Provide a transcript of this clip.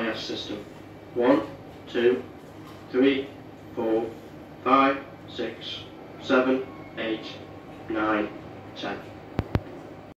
gas system. 1, 2, 3, 4, 5, 6, 7, 8, 9, 10.